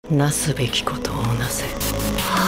なすべきことをなせ。